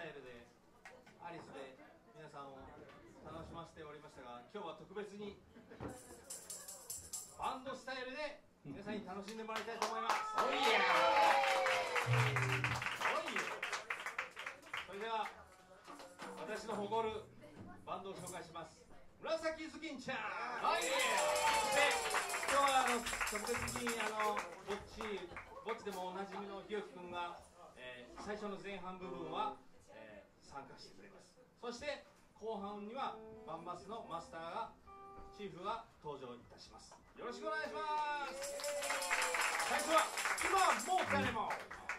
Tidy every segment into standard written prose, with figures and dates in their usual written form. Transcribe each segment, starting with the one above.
イルでアリスで皆さんを楽しませておりましたが、今日は特別にバンドスタイルで皆さんに楽しんでもらいたいと思います。おいやそれでは私の誇るバンドを紹介します。紫ズキンちゃん。おいそして今日は特別にぼっちでもおなじみのひよきくんが、最初の前半部分は、参加してくれます。そして後半にはバンマスのマスターがチーフが登場いたします。よろしくお願いします。最初は今はもう誰も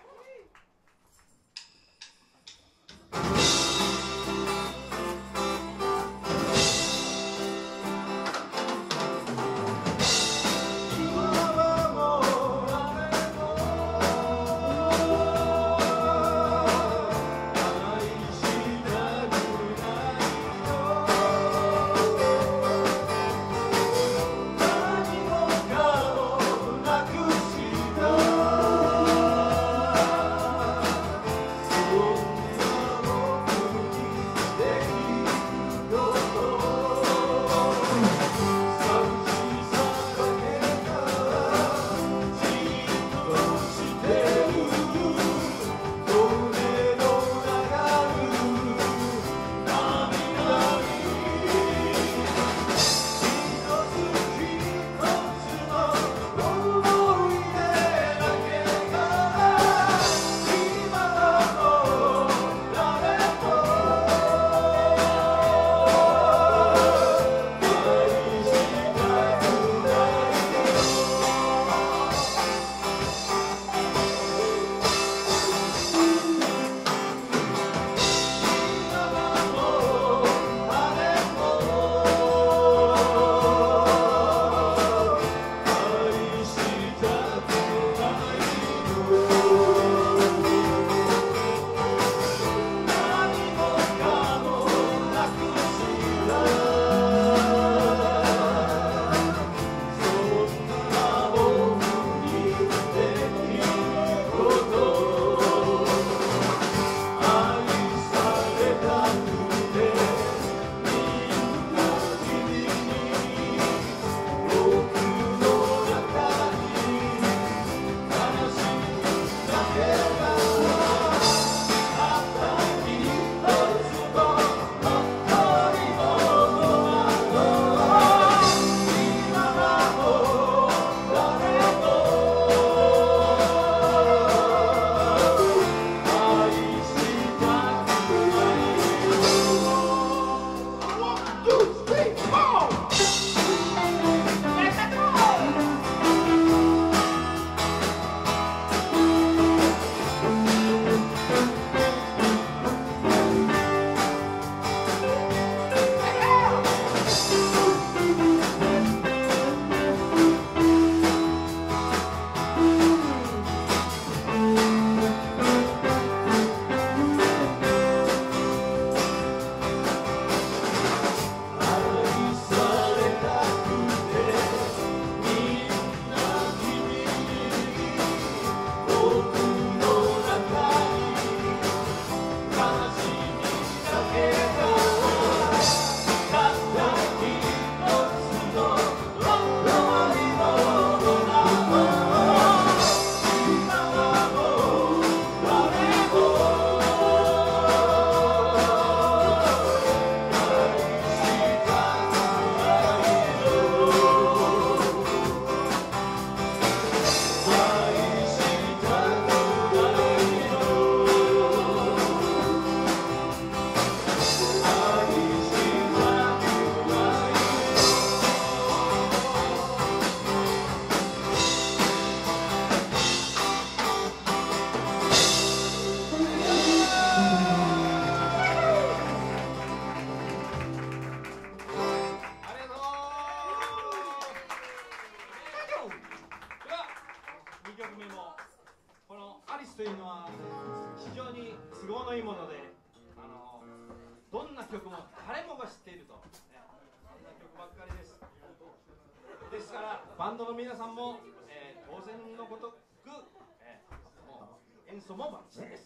というのは非常に都合のいいもので、どんな曲も誰もが知っていると、そんな曲ばっかりです。ですからバンドの皆さんも、当然のごとく、もう演奏もバッチリです。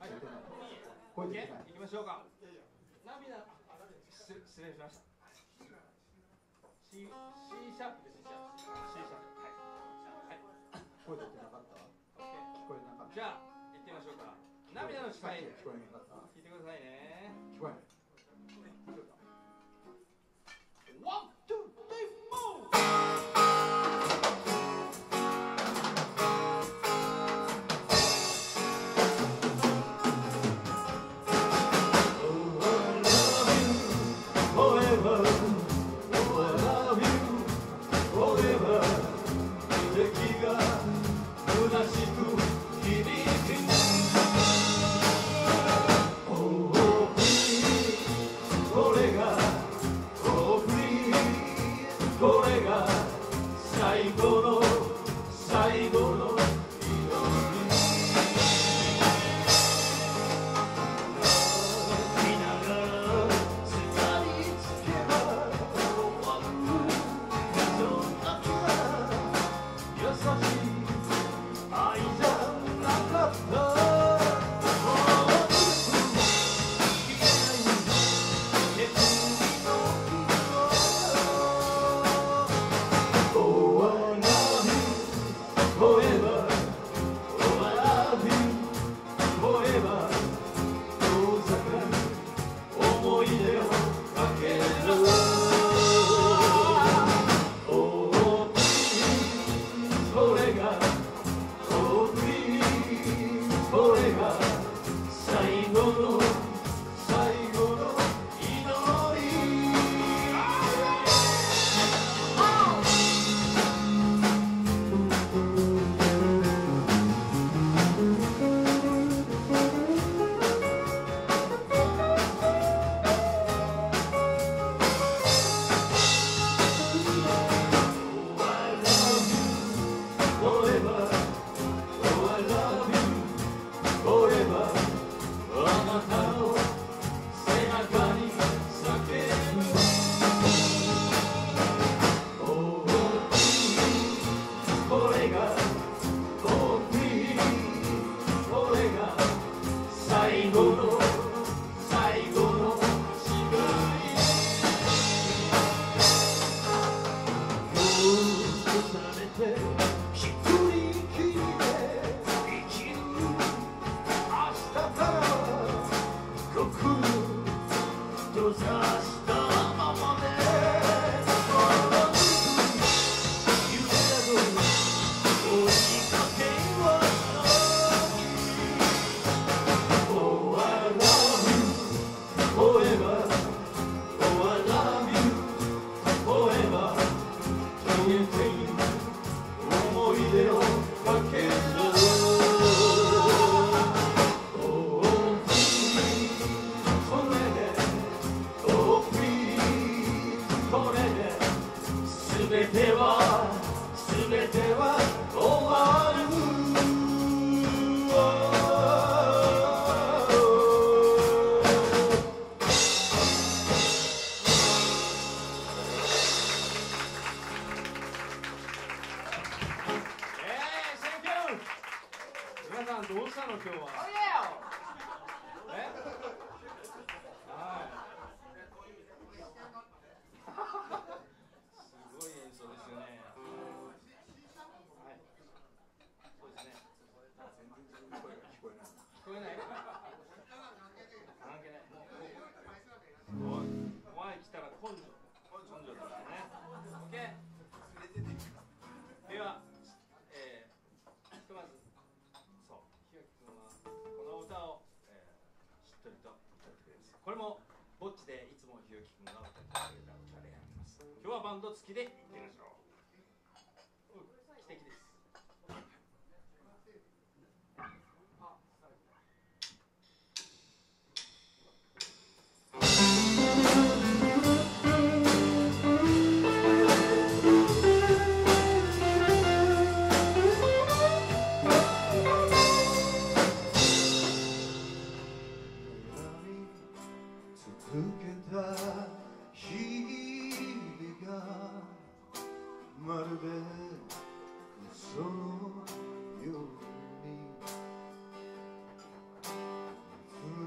はい、行きましょうか。涙、失礼しました。C シャープです。C シャープ。はい。 声出てなかった？聞こえなかった。 じゃあ行ってみましょうか。涙の視界。 聞こえなかった。 聞いてくださいね。 聞こえない。 One, two, three, four.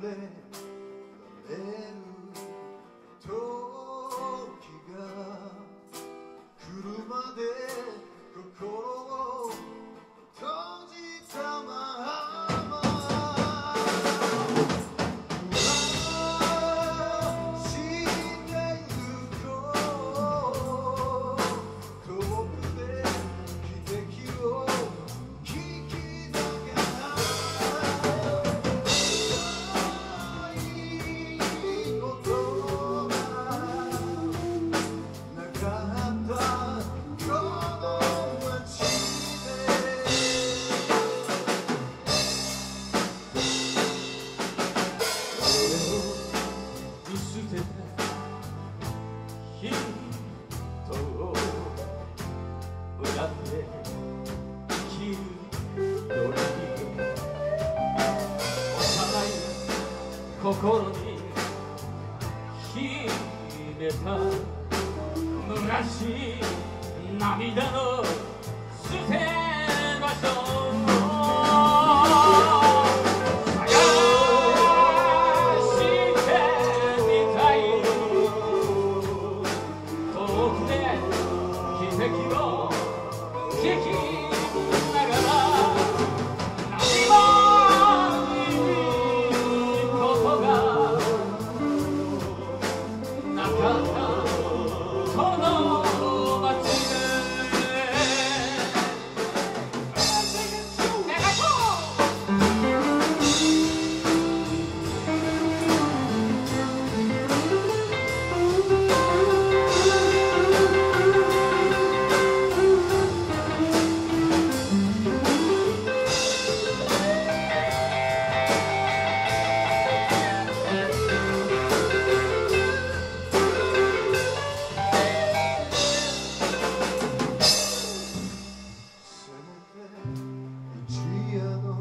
れられる時が来るまで心を閉じたまま死んでゆこう遠くで奇跡を聞きながらないことがなかったこの街で俺を見捨てた人を裏で生きるより幼い心に秘めた虚しい涙の捨て場所探してみたい遠くで奇跡を聞きながら何もいいことがなかったこの街でせめて一夜の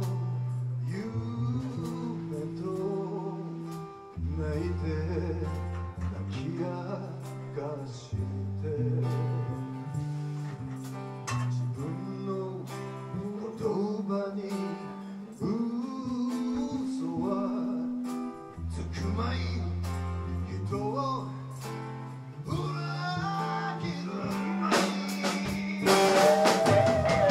夢と泣いて泣き明かして自分の言葉に嘘はつくまい人を裏切るまい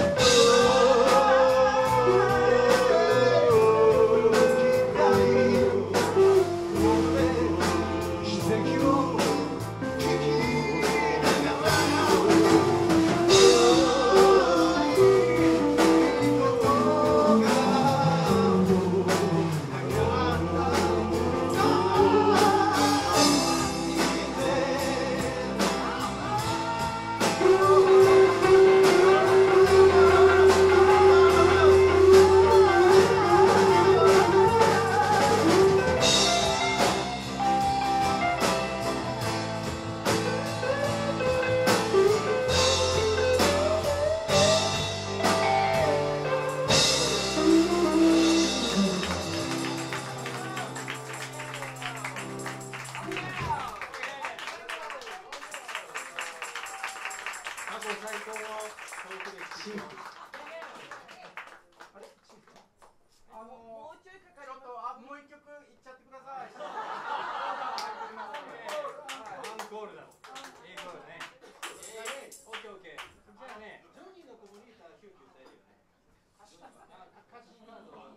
過去最高のトーク歴もうちょいかかると、もう一曲いっちゃってください。 アンコールだ。いいコールね。オッケーオッケー。じゃあね、ジョニーの子もリーター9級歌えるよね。歌詞カードは。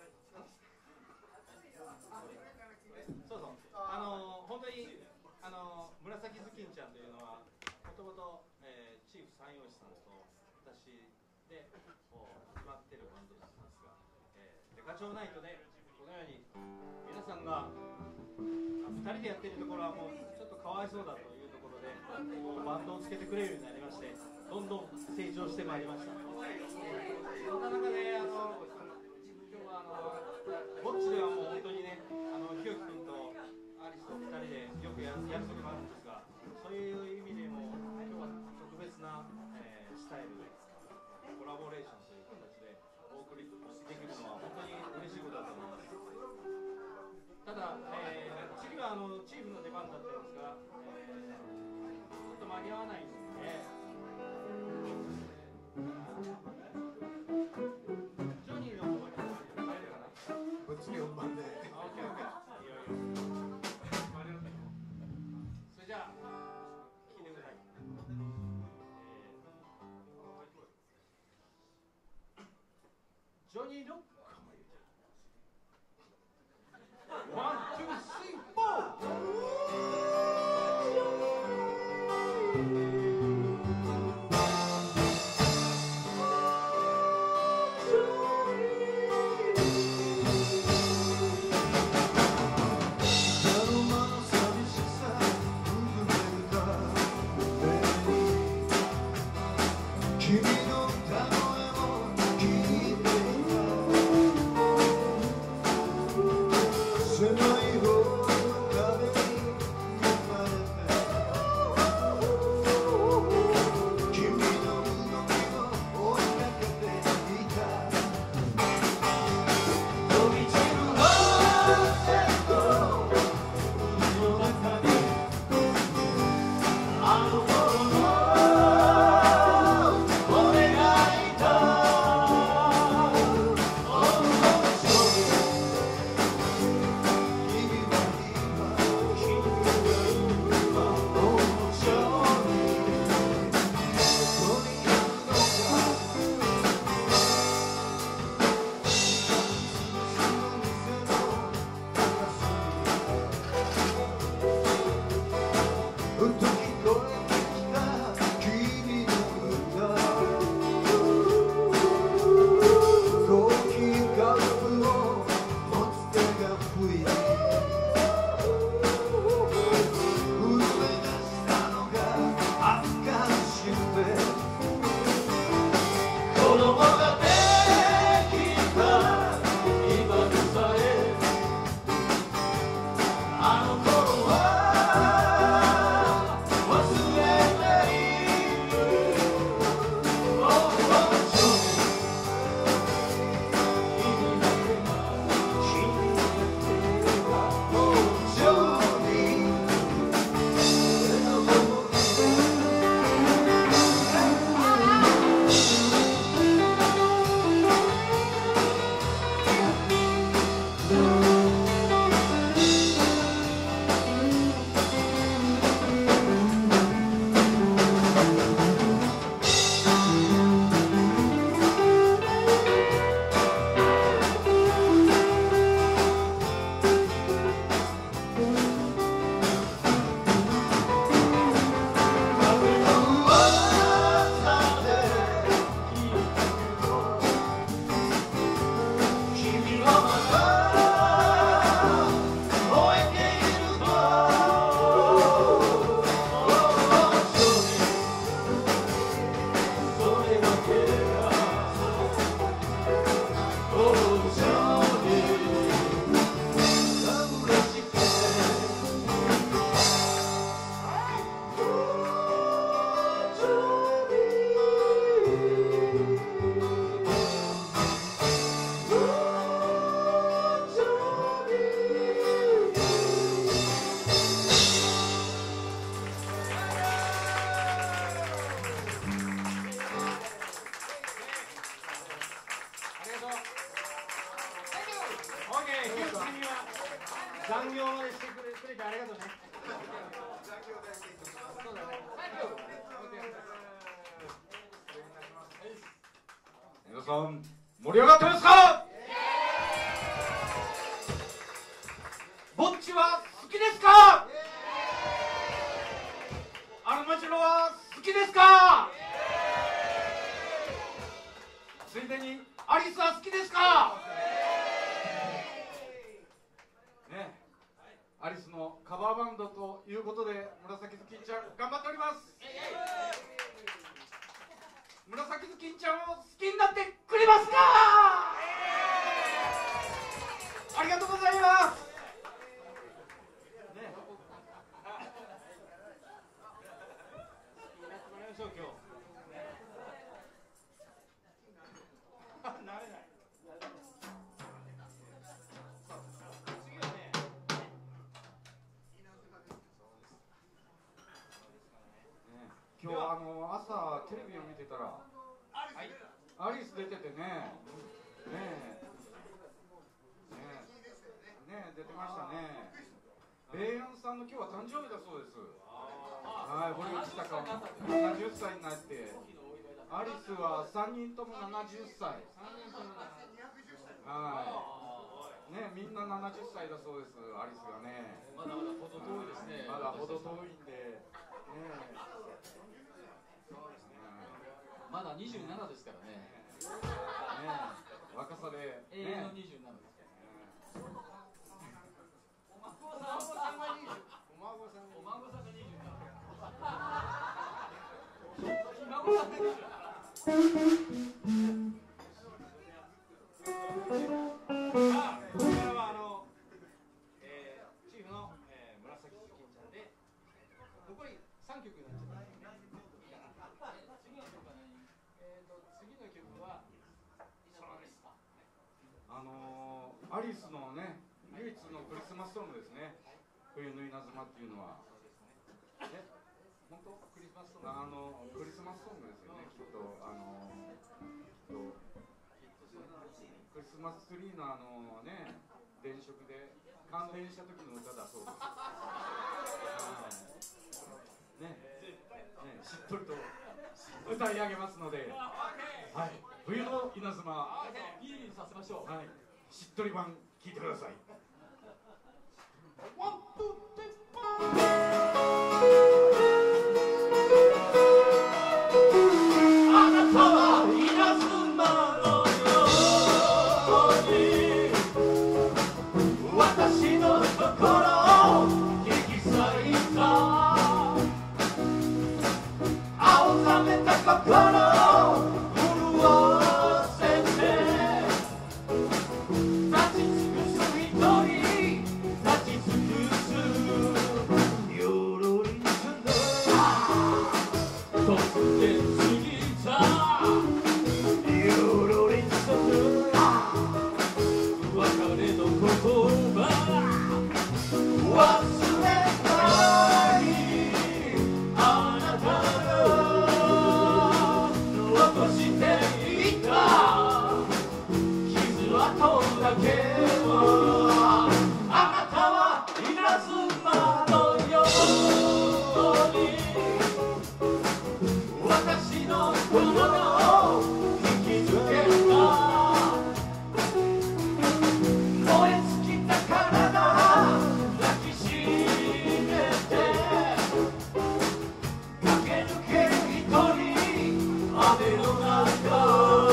そうそう。本当に紫ずきんちゃんというのはもともとチーフ三陽師さんと私でこう決まってるバンドなんですが、デカチョウナイトでこのように皆さんが2人でやってるところはもうちょっとかわいそうだというところでバンドをつけてくれるようになりまして、どんどん成長してまいりました。そんな中で今日はぼっちではもう本当にね、ひよき君とアリスと2人でよくやることがあるんですが、そういう意味でも今日は特別な、スタイルでコラボレーションという形でお送りできるのは本当に嬉しいことだと思います。ただ、次はチーフの出番だったんですが、ちょっと間に合わないんで、ジョニーの方に帰るかな。 私次本番で。 オッケーオッケー。いいよいいよ。それじゃあ聞いてください。ジョニーのワン、ツー、スリー、フォ残業までしてくれてありがとうね。そうだね。 皆さん盛り上がってますか？ぼっちは好きですか？アルマジロは好きですか？ついでにアリスは好きですか？ね、アリスのカバーバンドということで紫ずきんちゃん頑張っております。紫ずきんちゃんを好きになってくれますか？ありがとうございます。ね、 今日。なれない。次はね。 今日朝テレビを見てたらアリス出ててね、ねえ、ねえ、 さんの今日は誕生日だそうです。 あはい、堀内孝70歳になって、アリスは3人とも70歳。はい。ね、みんな70歳だそうです、アリスがね。 まだまだ程遠いですね。 まだ程遠いんで。ね。 まだ27ですからね。 ね、若さで。 永遠の27ですからね。お孫さんが27。ひ孫さんが27。さあ、こちらはチーフの、紫ずきんちゃんで残り3曲になっちゃったんですよね。次の曲は何？次の曲はそうですか。 アリスのね、唯一のクリスマスソングですね。冬の稲妻っていうのは。 本当？クリスマスソング。 クリスマスソングですよね、きっと。クリスマスツリーのね、電飾で感電した時の歌だそうです。ね、しっとりと歌い上げますので、はい、冬の稲妻、 いいさせましょう。 はい、しっとり版聴いてください。ワン、ツー、スリー、フォー。あなたは稲妻の私の心を引き裂いた青ざめた心を潤せて立ち尽くす一人立ち尽くすよろりつの突然過ぎたよろりつの別れの言葉忘れないあなたが残していた傷跡だけはあなたは稲妻のように私の心を引きつけた燃え尽きた体抱きしめて駆け抜け一人雨の中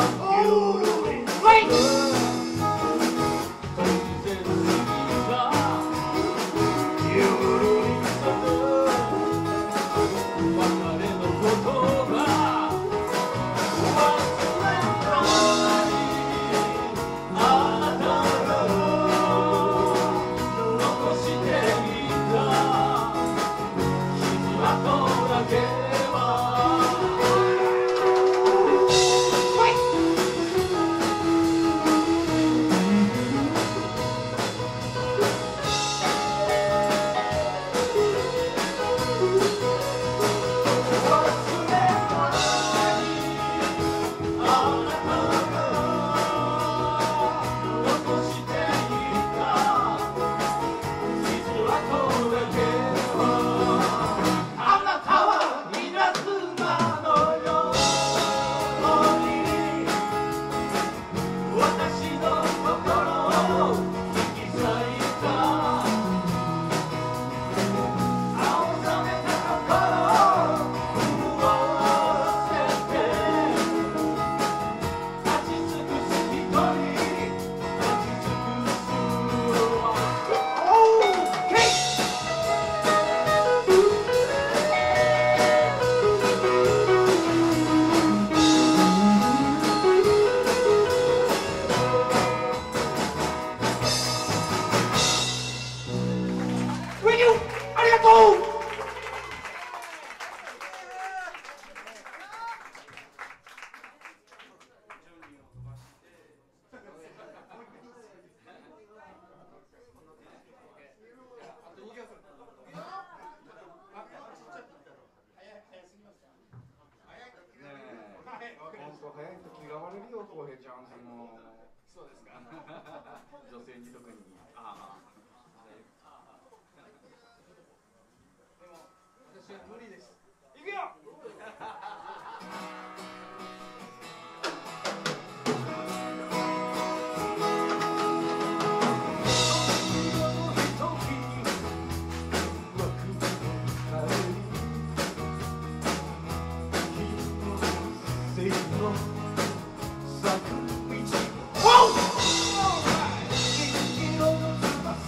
そうですか。女性に特に。ああ。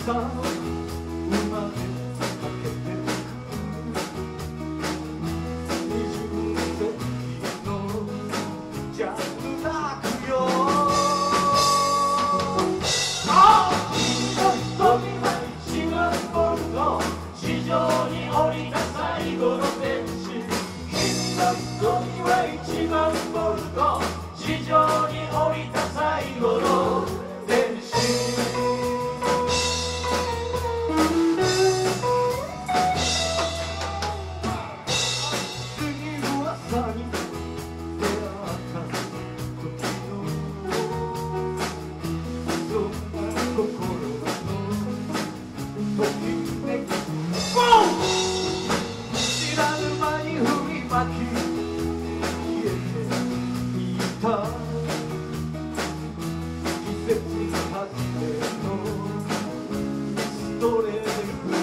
朝生まれかけて20世紀のジャンル泣くよ君の瞳は1万ボルト地上に降りた最後の天使君の瞳は1万ボルト地上に降りた最後の天使次の朝に出会った時のそんな心のときめき知らぬ間に振りまき消えていた季節初めのストレート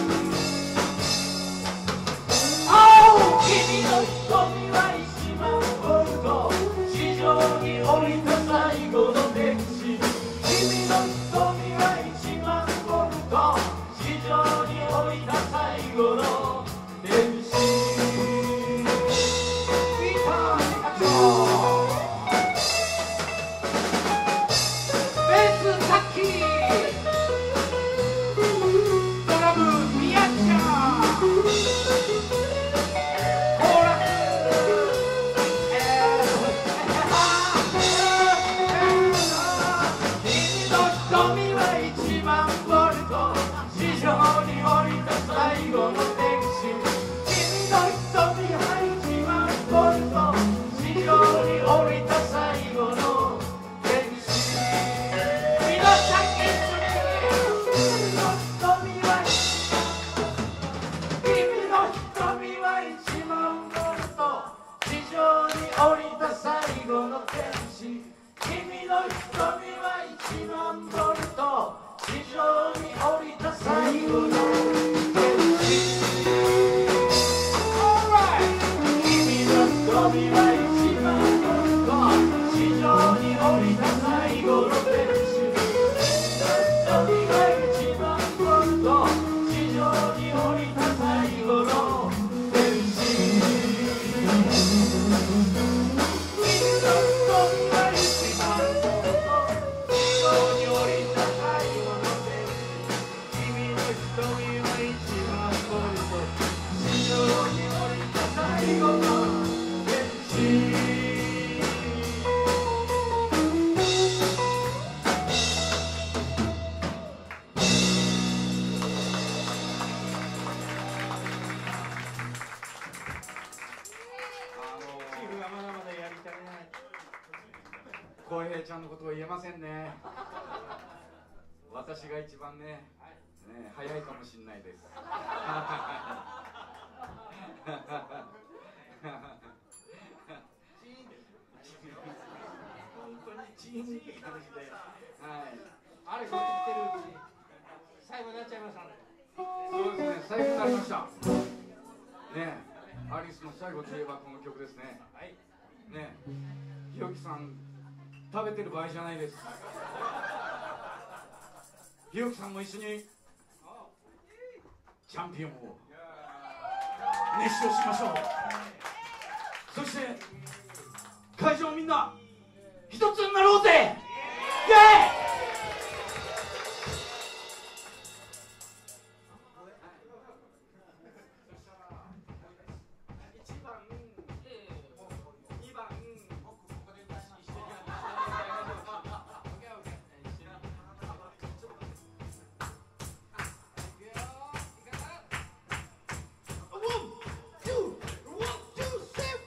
君の瞳は1万ボルト地上に降りた最後の天使君の瞳は1万ボルト地上に降りた最後の天使ギターに課長ベースタッキードラムミヤちゃんコーラス君の瞳は1万ボルト地上に降りた最後の天使君の瞳は1万ボルト地上に降りた最後の天使皆さん一緒に君の瞳は1万ボルト地上に降りた最後の天使君の瞳は1万ボルト地上に降りた最後の天使君の瞳は1万ボルト地上に降りた最後の天使君の瞳は1万ボルト地上に降りた最後の天使君の瞳は1万ボルト地上に降りた最後の天使君の瞳は1万ボルト地上に降りた最後の天使チーフがまだまだやりたいね。浩平ちゃんのことを言えませんね。私が一番ね、早いかもしれないです。本当にチームいい感じで、はい。 あれ、そう言ってるうちに最後になっちゃいましたね。 そうですね、最後になりました。ねえ、アリスの最後といえばこの曲ですね。 はい。 ねえ、ひろきさん、食べてる場合じゃないです。ひろきさんも一緒にチャンピオンを熱唱しましょう。そして会場みんな一つになろうぜ。イエーイ。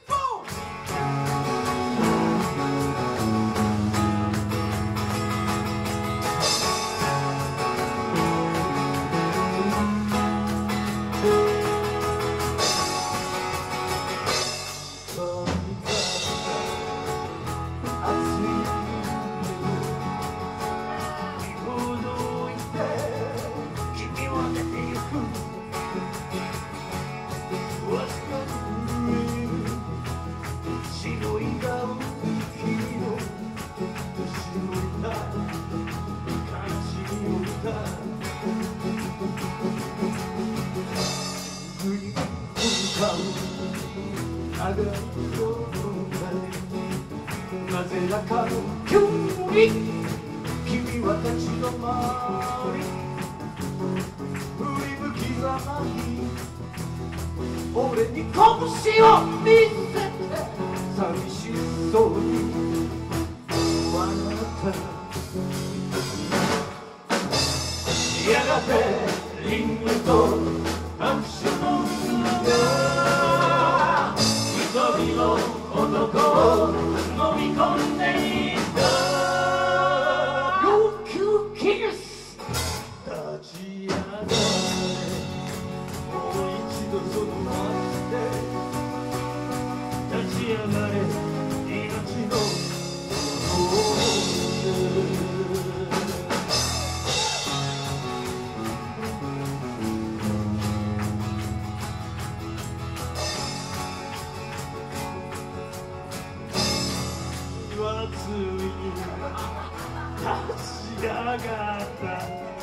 「 長いなぜだかの急に君は立ち止まり振り向きざまに俺に拳を見せて寂しそうに笑ったやがてリングと拍手の歌が一人の男を飲み込んでいった要求キス立ち上がれもう一度その足で立ち上がれ命の思い出立ち上がった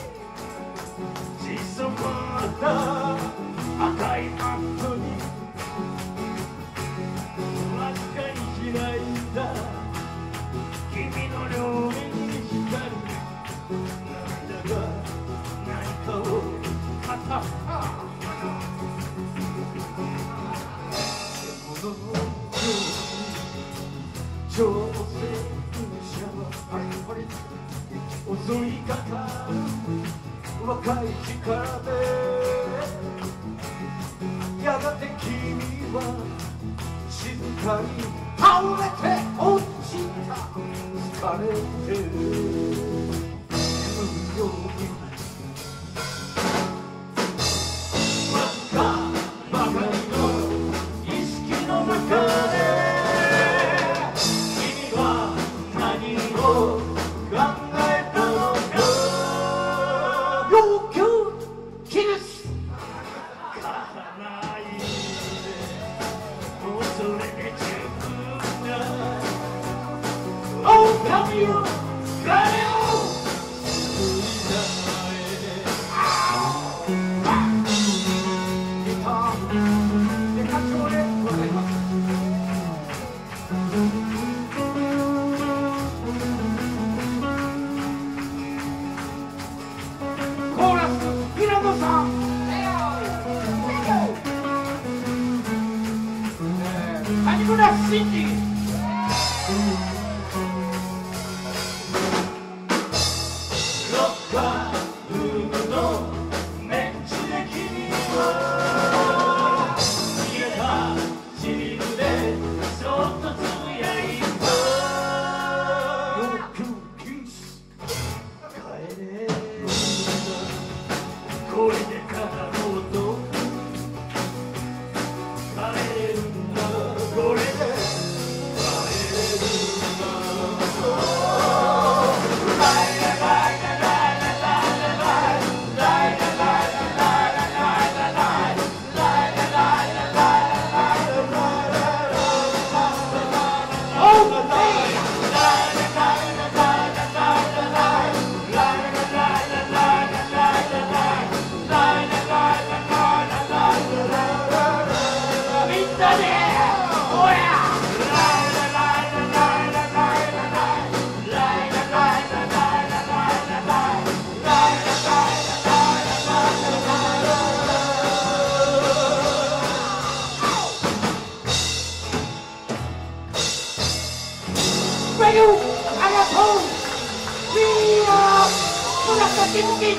地染まった赤いマットにわずかに開いた君の両目に光る涙が何かを語った獣のように挑戦襲いかかる若い力でやがて君は静かに倒れて落ちた疲れて眠るようにわずかばかりの意識の中で君は何を考えたのか要求キスかないでもうそれで十分だ狼よ彼を救い出せギターで歌唱でございます。谷村新司ロッカールームのベンチで君は入れたシリーズでそっとつぶやいたよくキス帰れこれで語ろうと帰れるんだこれで帰れるんだありがとうみんな紫式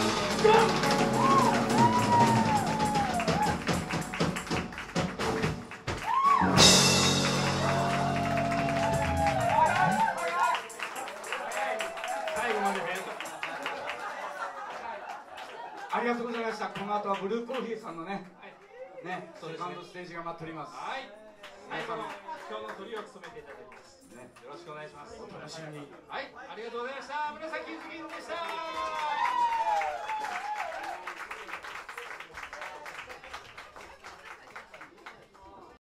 ありがとうございました。この後はブルーコーヒーさんのね、セカンドステージが待っております。 はい、今日のトリを務めていただきます。よろしくお願いします。 お楽しみに。 はい、ありがとうございます。